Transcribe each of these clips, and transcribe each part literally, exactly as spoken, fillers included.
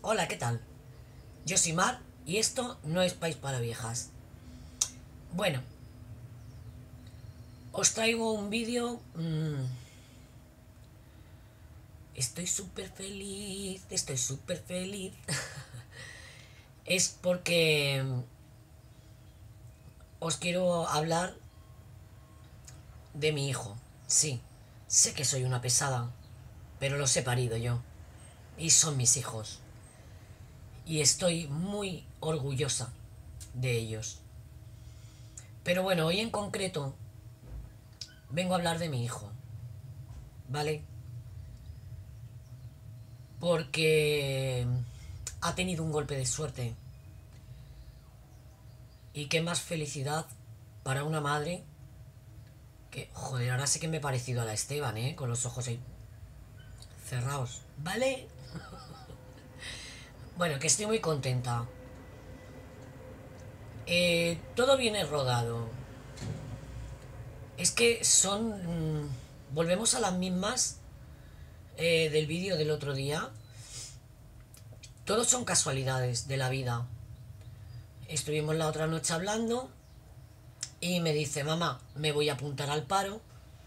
Hola, ¿qué tal? Yo soy Mar y esto no es País para Viejas. Bueno, os traigo un vídeo. mmm, estoy súper feliz, estoy súper feliz. Es porque os quiero hablar de mi hijo. Sí, sé que soy una pesada, pero los he parido yo. Y son mis hijos. Y estoy muy orgullosa de ellos. Pero bueno, hoy en concreto vengo a hablar de mi hijo, ¿vale? Porque ha tenido un golpe de suerte. Y qué más felicidad para una madre que, joder, ahora sé que me he parecido a la Esteban, ¿eh? Con los ojos ahí cerrados. ¿Vale? Bueno, que estoy muy contenta. Eh, todo viene rodado. Es que son... mm, volvemos a las mismas eh, del vídeo del otro día. Todos son casualidades de la vida. Estuvimos la otra noche hablando y me dice, mamá, me voy a apuntar al paro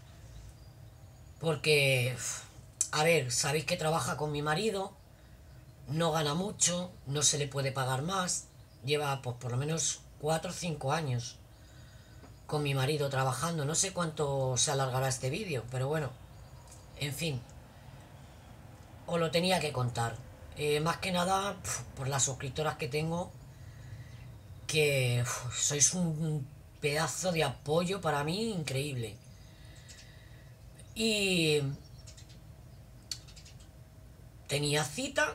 porque, a ver, sabéis que trabaja con mi marido, no gana mucho, no se le puede pagar más, lleva pues por lo menos cuatro o cinco años con mi marido trabajando, no sé cuánto se alargará este vídeo, pero bueno, en fin, os lo tenía que contar. Eh, más que nada por las suscriptoras que tengo, que uf, sois un pedazo de apoyo para mí increíble. Y tenía cita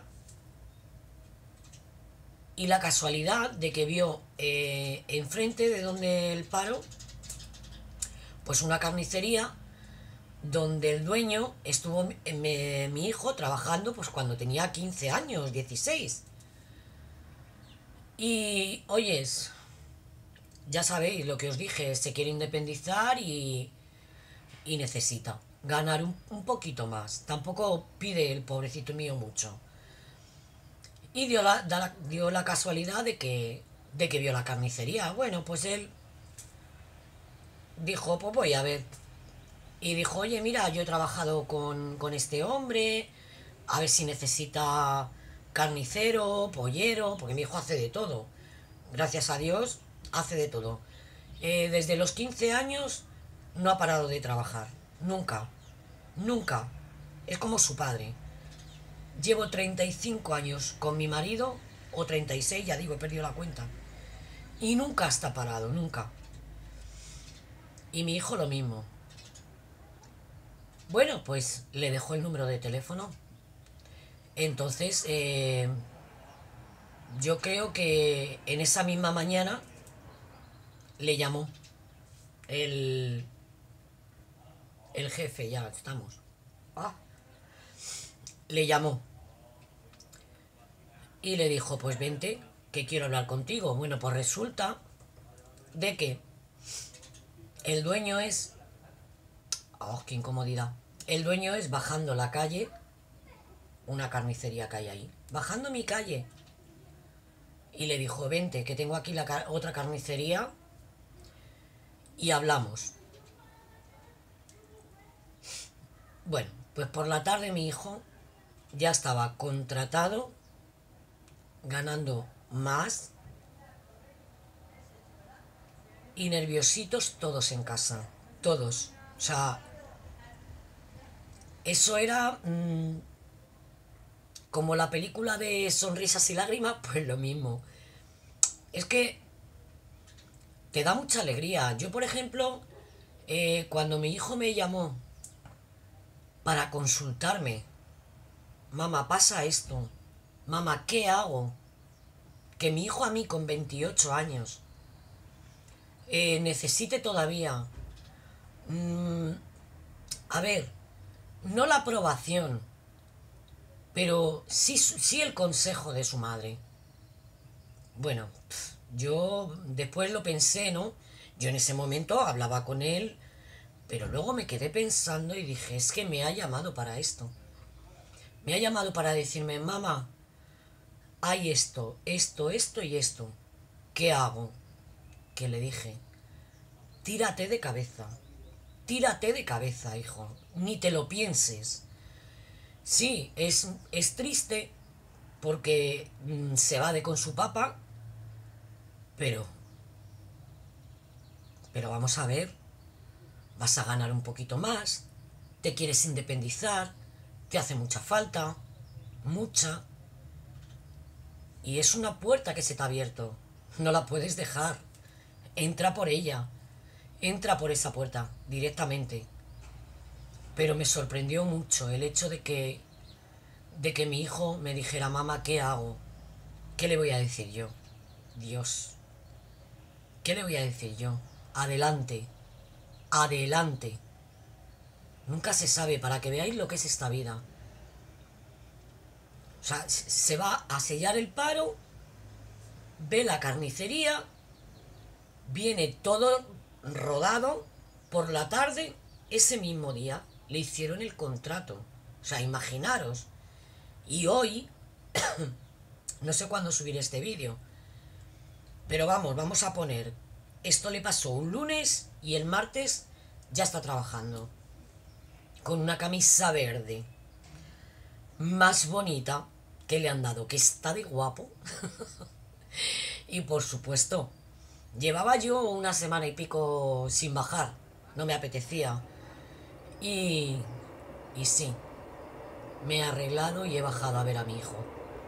y la casualidad de que vio eh, enfrente de donde el paro, pues una carnicería donde el dueño estuvo me, mi hijo trabajando pues cuando tenía quince años, dieciséis. Y oyes, ya sabéis lo que os dije, se quiere independizar y, y necesita ganar un, un poquito más. Tampoco pide el pobrecito mío mucho. Y dio la, da la- dio la casualidad de que, de que vio la carnicería. Bueno, pues él dijo, pues voy a ver. Y dijo, oye, mira, yo he trabajado con, con este hombre, a ver si necesita carnicero, pollero, porque mi hijo hace de todo. Gracias a Dios, hace de todo. Eh, desde los quince años no ha parado de trabajar. Nunca. Nunca. Es como su padre. Llevo treinta y cinco años con mi marido, o treinta y seis, ya digo, he perdido la cuenta. Y nunca está parado, nunca. Y mi hijo lo mismo. Bueno, pues le dejó el número de teléfono. Entonces, eh, yo creo que en esa misma mañana le llamó el, el jefe, ya estamos. Ah, le llamó y le dijo, pues vente, que quiero hablar contigo. Bueno, pues resulta de que el dueño es... ¡Oh, qué incomodidad! El dueño es bajando la calle, una carnicería que hay ahí. Bajando mi calle. Y le dijo, vente, que tengo aquí la car otra carnicería y hablamos. Bueno, pues por la tarde mi hijo ya estaba contratado, ganando más y nerviositos todos en casa. Todos. O sea, eso era mmm, como la película de Sonrisas y Lágrimas, pues lo mismo. Es que te da mucha alegría. Yo, por ejemplo, eh, cuando mi hijo me llamó para consultarme, mamá, pasa esto, mamá, ¿qué hago? Que mi hijo a mí con veintiocho años eh, necesite todavía, mm, a ver, no la aprobación, pero sí, sí el consejo de su madre. Bueno, pf, yo después lo pensé, ¿no? Yo en ese momento hablaba con él, pero luego me quedé pensando y dije, es que me ha llamado para esto. Me ha llamado para decirme, mamá, hay esto, esto, esto y esto. ¿Qué hago? Que le dije, tírate de cabeza. Tírate de cabeza, hijo. Ni te lo pienses. Sí, es, es triste porque mm, se va de con su papá, pero, pero vamos a ver, vas a ganar un poquito más, te quieres independizar, te hace mucha falta, mucha, y es una puerta que se te ha abierto, no la puedes dejar, entra por ella, entra por esa puerta directamente. Pero me sorprendió mucho el hecho de que, de que mi hijo me dijera, mamá, ¿qué hago? ¿Qué le voy a decir yo? Dios, ¿qué le voy a decir yo? Adelante, adelante. Nunca se sabe, para que veáis lo que es esta vida. O sea, se va a sellar el paro, ve la carnicería, viene todo rodado por la tarde, ese mismo día le hicieron el contrato. O sea, imaginaros. Y hoy, no sé cuándo subiré este vídeo, pero vamos, vamos a poner, esto le pasó un lunes y el martes ya está trabajando. Con una camisa verde. Más bonita que le han dado, que está de guapo. Y por supuesto, llevaba yo una semana y pico sin bajar. No me apetecía. Y... Y sí, me he arreglado y he bajado a ver a mi hijo.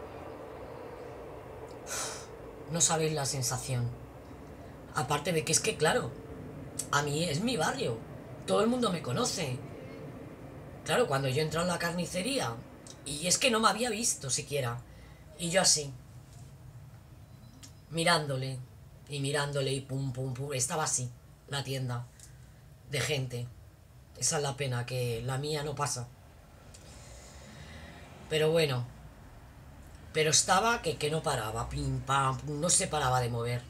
No sabéis la sensación. Aparte de que es que, claro, a mí es mi barrio. Todo el mundo me conoce. Claro, cuando yo entro en la carnicería, y es que no me había visto siquiera. Y yo así, mirándole, y mirándole, y pum, pum, pum. Estaba así, la tienda, de gente. Esa es la pena, que la mía no pasa. Pero bueno, pero estaba que, que no paraba, pim, pam, pum, no se paraba de mover.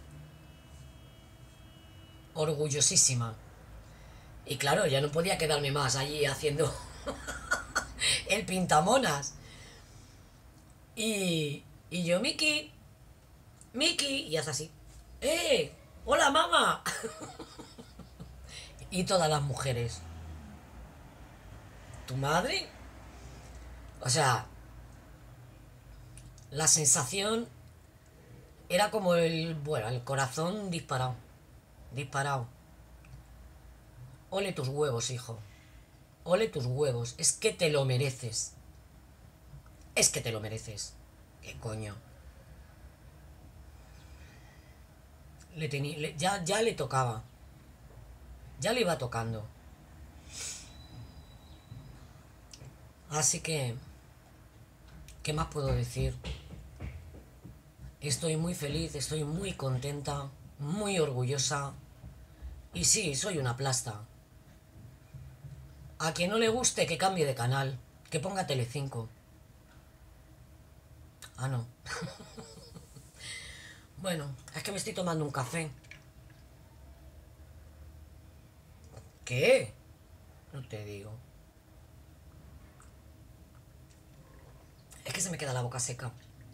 Orgullosísima. Y claro, ya no podía quedarme más allí haciendo el pintamonas. Y, y yo, Miki, Miki, y hace así. ¡Eh! ¡Hola, mamá! Y todas las mujeres. ¿Tu madre? O sea, la sensación era como el, bueno, el corazón disparado. Disparado. Ole tus huevos, hijo. Ole tus huevos. Es que te lo mereces. Es que te lo mereces. ¿Qué coño? Le tení, le, ya, ya le tocaba. Ya le iba tocando. Así que, ¿qué más puedo decir? Estoy muy feliz, estoy muy contenta, muy orgullosa. Y sí, soy una plasta. A quien no le guste, que cambie de canal. Que ponga Telecinco. Ah, no. Bueno, es que me estoy tomando un café. ¿Qué? No te digo. Es que se me queda la boca seca.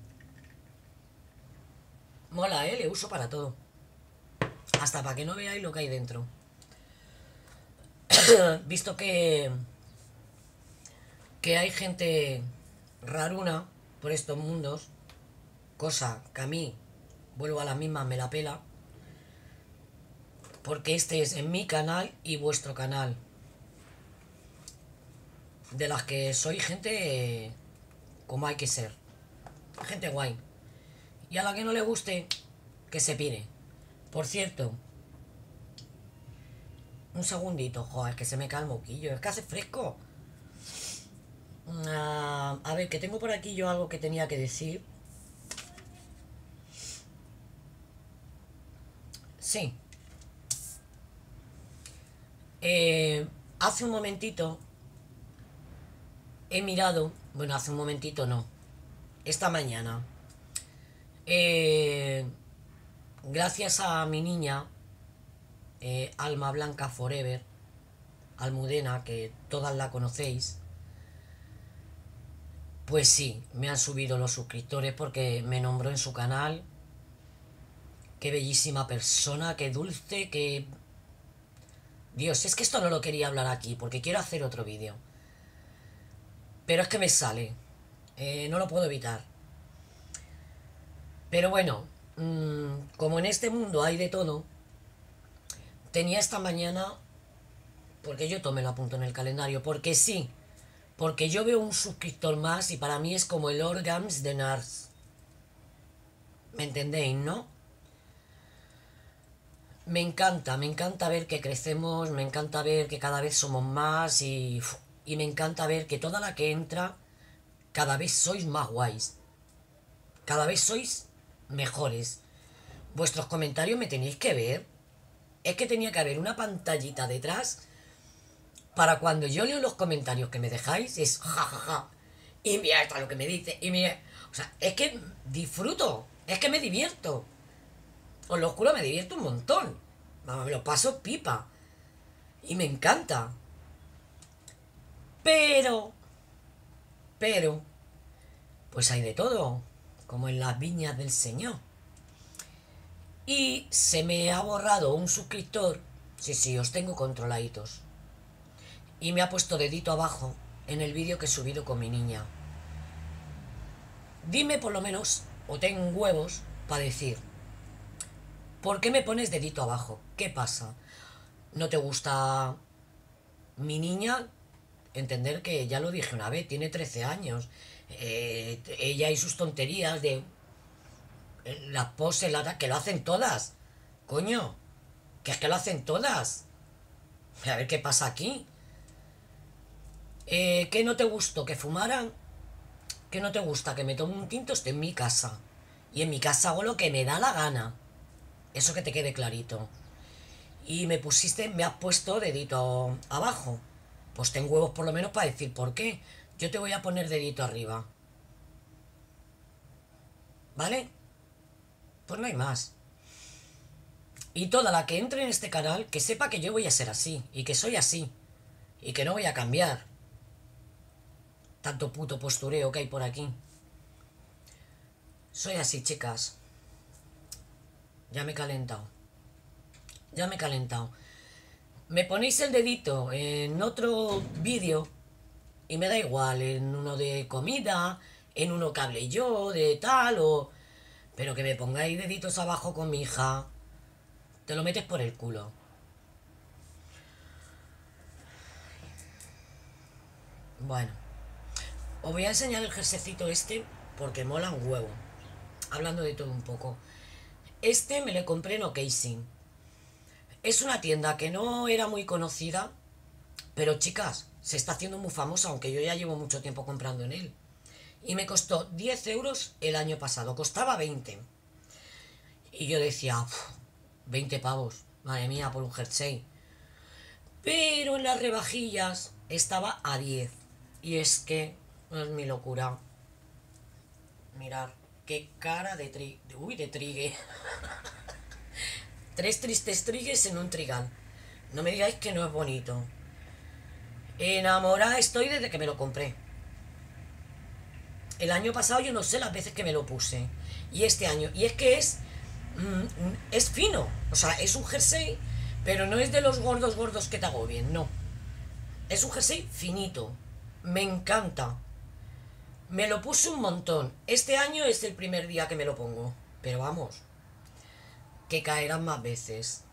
Mola, ¿eh? Le uso para todo. Hasta para que no veáis lo que hay dentro. Visto que... que hay gente raruna por estos mundos, cosa que a mí, vuelvo a las mismas, me la pela, porque este es en mi canal y vuestro canal, de las que soy gente eh, como hay que ser, gente guay, y a la que no le guste, que se pire. Por cierto, un segundito, joder, que se me cae el moquillo, es que hace fresco. Uh, a ver, que tengo por aquí yo algo que tenía que decir. Sí. Eh, hace un momentito he mirado, bueno, hace un momentito no, esta mañana, eh, gracias a mi niña, eh, Alma Blanca Forever, Almudena, que todas la conocéis, Pues sí, me han subido los suscriptores porque me nombró en su canal. Qué bellísima persona, qué dulce, qué... Dios, es que esto no lo quería hablar aquí porque quiero hacer otro vídeo. Pero es que me sale. Eh, no lo puedo evitar. Pero bueno, mmm, como en este mundo hay de todo, tenía esta mañana, porque yo tomé lo apunto en el calendario, porque sí, porque yo veo un suscriptor más y para mí es como el Orgams de Nars. ¿Me entendéis, no? Me encanta, me encanta ver que crecemos, me encanta ver que cada vez somos más y, y me encanta ver que toda la que entra, cada vez sois más guays. Cada vez sois mejores. Vuestros comentarios me tenéis que ver. Es que tenía que haber una pantallita detrás para cuando yo leo los comentarios que me dejáis, es jajaja. Ja, ja. Y mira esto lo que me dice. Y mira. O sea, es que disfruto. Es que me divierto. Os lo juro, me divierto un montón. Vamos, me lo paso pipa. Y me encanta. Pero. Pero. Pues hay de todo. Como en las viñas del Señor. Y se me ha borrado un suscriptor. Sí, sí, os tengo controladitos. Y me ha puesto dedito abajo en el vídeo que he subido con mi niña. Dime por lo menos, o ten huevos, para decir, ¿por qué me pones dedito abajo? ¿Qué pasa? ¿No te gusta mi niña? Entender que ya lo dije una vez, tiene trece años. Eh, ella y sus tonterías de las poses, la, que lo hacen todas. Coño, que es que lo hacen todas. A ver qué pasa aquí. Eh, ¿Qué no te gustó? ¿Que fumaran? ¿Qué no te gusta? Que me tome un tinto, esté en mi casa. Y en mi casa hago lo que me da la gana. Eso que te quede clarito. Y me pusiste, me has puesto dedito abajo. Pues ten huevos por lo menos para decir por qué. Yo te voy a poner dedito arriba. ¿Vale? Pues no hay más. Y toda la que entre en este canal, que sepa que yo voy a ser así. Y que soy así. Y que no voy a cambiar. Tanto puto postureo que hay por aquí. Soy así, chicas. Ya me he calentado. Ya me he calentado. Me ponéis el dedito en otro vídeo y me da igual, en uno de comida, en uno que hable yo, de tal, o... Pero que me pongáis deditos abajo con mi hija, te lo metes por el culo. Bueno, os voy a enseñar el jersecito este porque mola un huevo. Hablando de todo un poco. Este me lo compré en Ocasing. Es una tienda que no era muy conocida, pero chicas, se está haciendo muy famosa, aunque yo ya llevo mucho tiempo comprando en él. Y me costó diez euros el año pasado, costaba veinte. Y yo decía, veinte pavos, madre mía, por un jersey. Pero en las rebajillas estaba a diez. Y es que es mi locura. Mirar, qué cara de tri... Uy, de trigue. Tres tristes trigues en un trigal. No me digáis que no es bonito. Enamorada estoy desde que me lo compré. El año pasado yo no sé las veces que me lo puse. Y este año. Y es que es... Mm, es fino. O sea, es un jersey, pero no es de los gordos gordos que te agobien, no. Es un jersey finito. Me encanta. Me lo puse un montón. Este año es el primer día que me lo pongo. Pero vamos, que caerán más veces.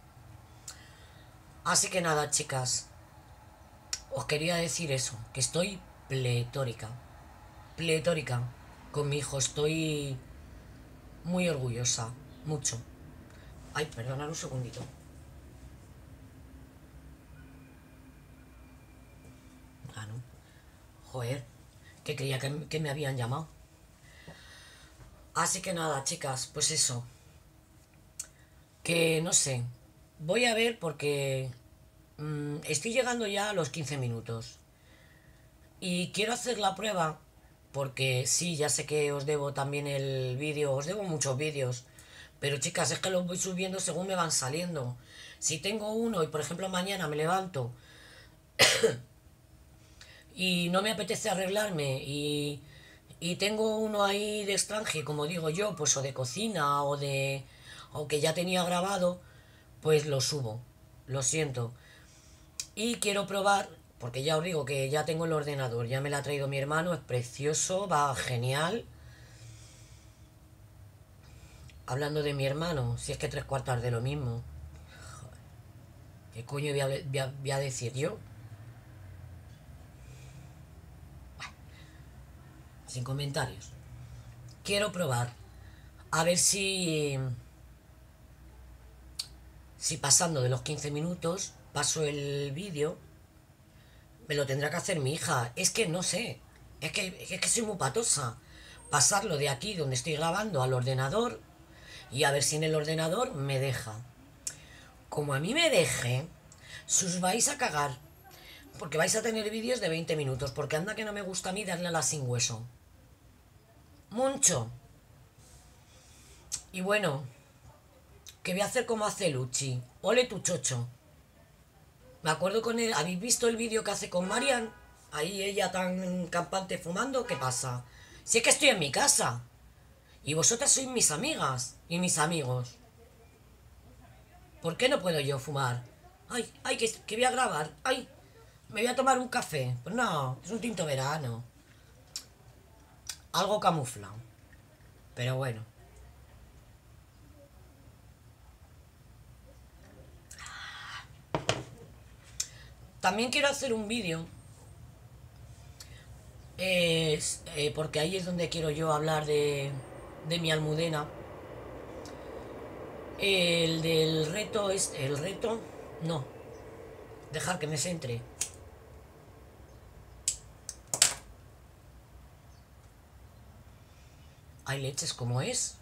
Así que nada, chicas. Os quería decir eso, que estoy pletórica. Pletórica. Con mi hijo estoy muy orgullosa. Mucho. Ay, perdonad un segundito. Ah, no. Joder, que creía que, que me habían llamado. Así que nada, chicas, pues eso. Que no sé. Voy a ver porque mmm, estoy llegando ya a los quince minutos. Y quiero hacer la prueba porque sí, ya sé que os debo también el vídeo, os debo muchos vídeos. Pero chicas, es que los voy subiendo según me van saliendo. Si tengo uno y por ejemplo mañana me levanto y no me apetece arreglarme y, y tengo uno ahí de extranje, como digo yo, pues o de cocina o de... o que ya tenía grabado, pues lo subo. Lo siento. Y quiero probar, porque ya os digo que ya tengo el ordenador, ya me lo ha traído mi hermano, es precioso, va genial. Hablando de mi hermano, si es que tres cuartas de lo mismo. ¿Qué coño voy a, voy a- voy a decir yo? Sin comentarios. Quiero probar. A ver si... Si pasando de los quince minutos paso el vídeo, me lo tendrá que hacer mi hija. Es que no sé. Es que, es que soy muy patosa. Pasarlo de aquí donde estoy grabando al ordenador y a ver si en el ordenador me deja. Como a mí me deje, sus vais a cagar. Porque vais a tener vídeos de veinte minutos. Porque anda que no me gusta a mí darle a la sin hueso. Mucho. Y bueno, que voy a hacer como hace Luchi. Ole tu chocho. Me acuerdo con él. ¿Habéis visto el vídeo que hace con Marian? Ahí ella tan campante fumando. ¿Qué pasa? Si es que estoy en mi casa. Y vosotras sois mis amigas y mis amigos. ¿Por qué no puedo yo fumar? Ay, ay, que, que voy a grabar. Ay, me voy a tomar un café. Pues no, es un tinto verano. Algo camuflado. Pero bueno. También quiero hacer un vídeo. Eh, eh, porque ahí es donde quiero yo hablar de, de mi Almudena. El del reto es... El reto... No. Dejar que me centre. Hay leches como es.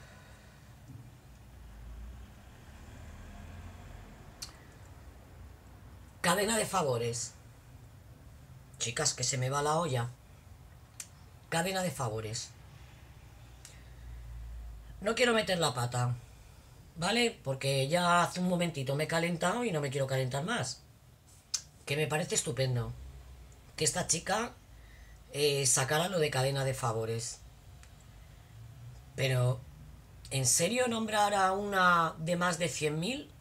Cadena de favores. Chicas, que se me va la olla. Cadena de favores. No quiero meter la pata, ¿vale? Porque ya hace un momentito me he calentado y no me quiero calentar más. Que me parece estupendo que esta chica eh, sacara lo de cadena de favores. Pero, ¿en serio nombrar a una de más de cien mil?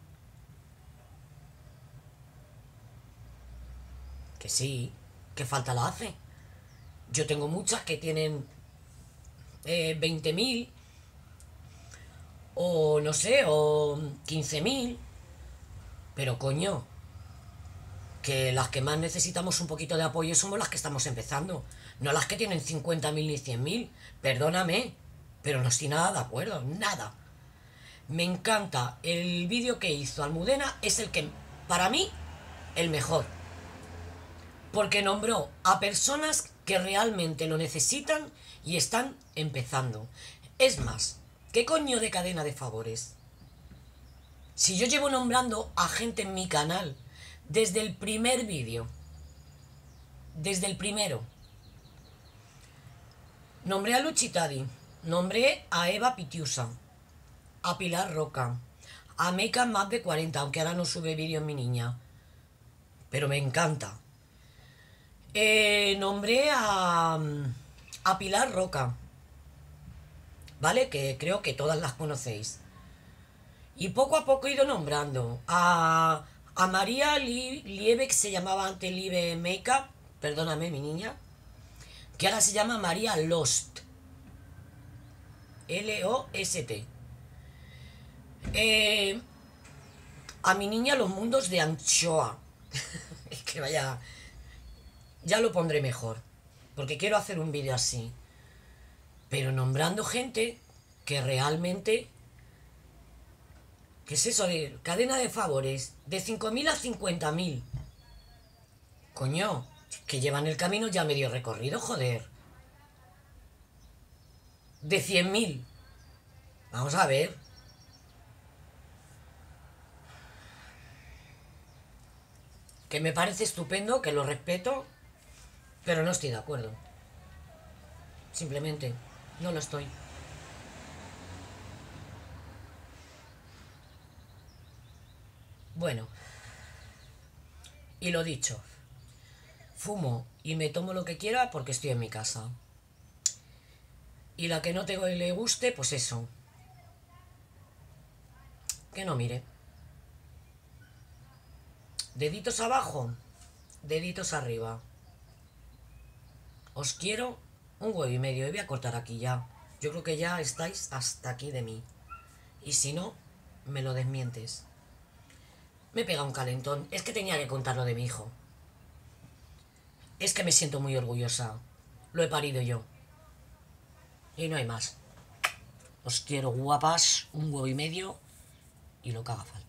Que sí, que falta la hace. Yo tengo muchas que tienen eh, veinte mil o no sé, o quince mil. Pero coño, que las que más necesitamos un poquito de apoyo somos las que estamos empezando, no las que tienen cincuenta mil ni cien mil. Perdóname, pero no estoy nada de acuerdo, nada. Me encanta el vídeo que hizo Almudena, es el que, para mí, el mejor. Porque nombró a personas que realmente lo necesitan y están empezando. Es más, ¿qué coño de cadena de favores? Si yo llevo nombrando a gente en mi canal desde el primer vídeo, desde el primero, nombré a Luchitadi, nombré a Eva Pitiusa, a Pilar Roca, a Meika más de cuarenta, aunque ahora no sube vídeo en mi niña, pero me encanta. Eh, nombré a, a Pilar Roca, ¿vale? Que creo que todas las conocéis. Y poco a poco he ido nombrando a, a María Li- Liebe, que se llamaba antes Liebe Makeup, perdóname mi niña, que ahora se llama María Lost, L O S T. Eh, a mi niña Los Mundos de Anchoa. Es que vaya, ya lo pondré mejor, porque quiero hacer un vídeo así, pero nombrando gente que realmente... ¿Qué es eso de cadena de favores? De cinco mil a cincuenta mil. Coño, que llevan el camino ya medio recorrido, joder. De cien mil. Vamos a ver. Que me parece estupendo, que lo respeto, pero no estoy de acuerdo. Simplemente, no lo estoy. Bueno, y lo dicho. Fumo y y me tomo lo que quiera porque estoy en mi casa. Y la que no te le guste, pues eso, que no mire. Deditos abajo, deditos arriba. Os quiero un huevo y medio. Y voy a cortar aquí ya. Yo creo que ya estáis hasta aquí de mí. Y si no, me lo desmientes. Me he pegado un calentón. Es que tenía que contar lo de mi hijo. Es que me siento muy orgullosa. Lo he parido yo. Y no hay más. Os quiero guapas, un huevo y medio y lo que haga falta.